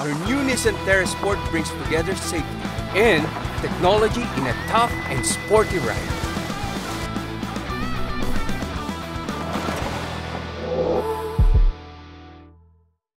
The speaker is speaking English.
Our new Nissan Terra Sport brings together safety and technology in a tough and sporty ride.